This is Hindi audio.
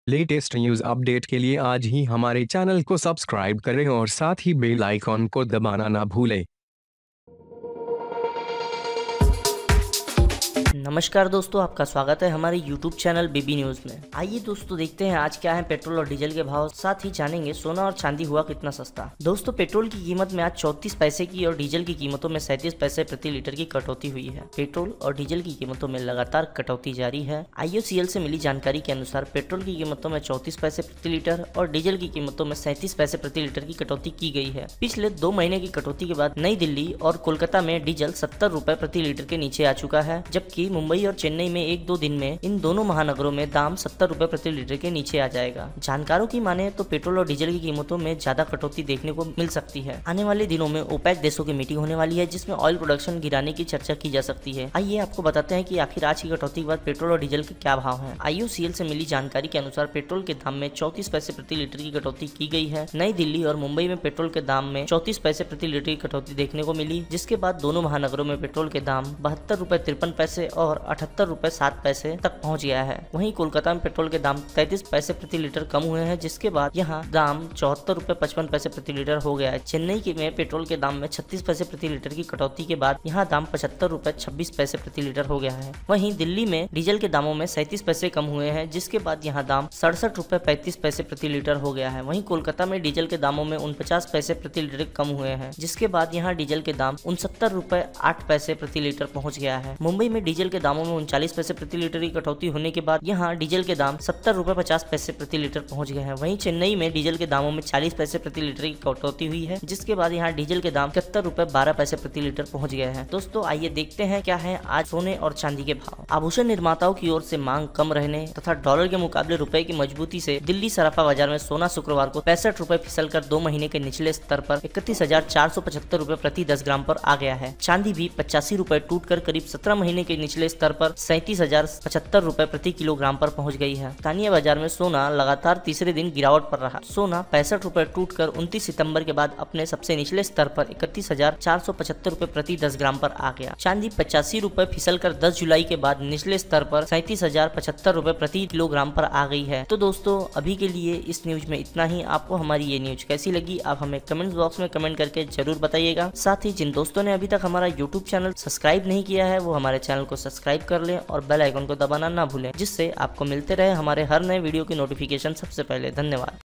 लेटेस्ट न्यूज़ अपडेट के लिए आज ही हमारे चैनल को सब्सक्राइब करें और साथ ही बेल आइकॉन को दबाना ना भूलें। नमस्कार दोस्तों, आपका स्वागत है हमारे YouTube चैनल बीबी न्यूज में। आइए दोस्तों देखते हैं आज क्या है पेट्रोल और डीजल के भाव, साथ ही जानेंगे सोना और चांदी हुआ कितना सस्ता। दोस्तों पेट्रोल की कीमत में आज 34 पैसे की और डीजल की कीमतों में 37 पैसे प्रति लीटर की कटौती हुई है। पेट्रोल और डीजल की कीमतों में लगातार कटौती जारी है। IOCL से मिली जानकारी के अनुसार पेट्रोल की कीमतों में 34 पैसे प्रति लीटर और डीजल की कीमतों में 37 पैसे प्रति लीटर की कटौती की गई है। पिछले 2 महीने की कटौती के बाद नई दिल्ली और कोलकाता में डीजल 70 रुपए प्रति लीटर के नीचे आ चुका है, जबकि मुंबई और चेन्नई में 1-2 दिन में इन दोनों महानगरों में दाम 70 रुपए प्रति लीटर के नीचे आ जाएगा। जानकारों की माने तो पेट्रोल और डीजल की कीमतों में ज्यादा कटौती देखने को मिल सकती है। आने वाले दिनों में ओपेक देशों की मीटिंग होने वाली है, जिसमें ऑयल प्रोडक्शन गिराने की चर्चा की जा सकती है। आइए आपको बताते हैं कि आखिर आज की कटौती के बाद पेट्रोल और डीजल के क्या भाव हैं। IOCL से मिली जानकारी के अनुसार पेट्रोल के दाम में 34 पैसे प्रति लीटर की कटौती की गई है। नई दिल्ली और मुंबई में पेट्रोल के दाम में 34 पैसे प्रति लीटर की कटौती देखने को मिली, जिसके बाद दोनों महानगरों में पेट्रोल के दाम 72 रुपए 53 पैसे और 78 रुपए 7 पैसे तक पहुंच गया है। वहीं कोलकाता में पेट्रोल के दाम 33 पैसे प्रति लीटर कम हुए हैं, जिसके बाद यहां दाम 74 रुपए 55 पैसे प्रति लीटर हो गया है। चेन्नई में पेट्रोल के दाम में 36 पैसे प्रति लीटर की कटौती के बाद यहां दाम 75 रुपए 26 पैसे प्रति लीटर हो गया है। वहीं दिल्ली में डीजल के दामों में 37 पैसे कम हुए हैं, जिसके बाद यहां दाम 67 रुपए 35 पैसे प्रति लीटर हो गया है। वहीं कोलकाता में डीजल के दामों में 49 पैसे प्रति लीटर कम हुए हैं, जिसके बाद यहां डीजल के दाम 69 रुपए 8 पैसे प्रति लीटर पहुंच गया है। मुंबई में डीजल के दामों में 39 पैसे प्रति लीटर की कटौती होने के बाद यहां डीजल के दाम 70 रुपए 50 पैसे प्रति लीटर पहुंच गए हैं। वहीं चेन्नई में डीजल के दामों में 40 पैसे प्रति लीटर की कटौती हुई है, जिसके बाद यहां डीजल के दाम 71 रुपए 12 पैसे प्रति लीटर पहुंच गए हैं। दोस्तों आइए देखते हैं क्या है आज सोने और चांदी के भाव। आभूषण निर्माताओं की ओर से मांग कम रहने तथा डॉलर के मुकाबले रुपए की मजबूती से दिल्ली सराफा बाजार में सोना शुक्रवार को 65 रुपए फिसल कर 2 महीने के निचले स्तर पर 31,475 रुपए प्रति 10 ग्राम पर आ गया है। चांदी भी 85 रुपए टूट कर करीब 17 महीने के निचले स्तर पर 37,075 रुपए प्रति किलोग्राम पर पहुंच गई है। स्थानीय बाजार में सोना लगातार तीसरे दिन गिरावट पर रहा। सोना 65 रुपए टूटकर 29 सितंबर के बाद अपने सबसे निचले स्तर पर 31,475 रुपए प्रति 10 ग्राम पर आ गया। चांदी 85 रुपए फिसल कर 10 जुलाई के बाद निचले स्तर पर 37,075 रुपए प्रति किलोग्राम पर आ गई है। तो दोस्तों अभी के लिए इस न्यूज में इतना ही। आपको हमारी ये न्यूज कैसी लगी आप हमें कमेंट बॉक्स में कमेंट करके जरूर बताइएगा। साथ ही जिन दोस्तों ने अभी तक हमारा यूट्यूब चैनल सब्सक्राइब नहीं किया है वो हमारे चैनल को सब्सक्राइब कर लें और बेल आइकन को दबाना ना भूलें, जिससे आपको मिलते रहे हमारे हर नए वीडियो की नोटिफिकेशन सबसे पहले। धन्यवाद।